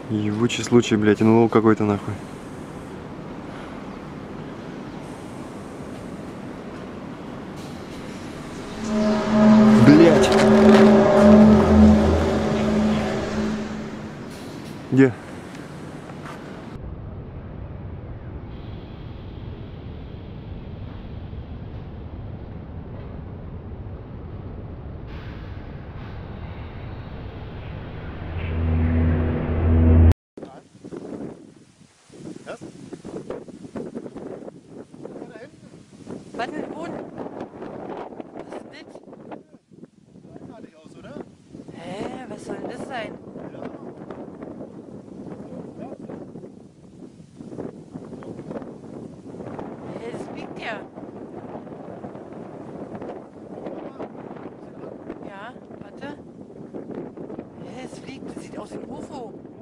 Ебучий случай, блядь, НЛО какой-то нахуй. Блядь. Где? Was denn, Boden? Was ist das? Fertig aus, oder? Hä? Was soll denn das sein? Hä, das fliegt ja. Ja, warte. Hä, es fliegt. Das sieht aus wie ein UFO.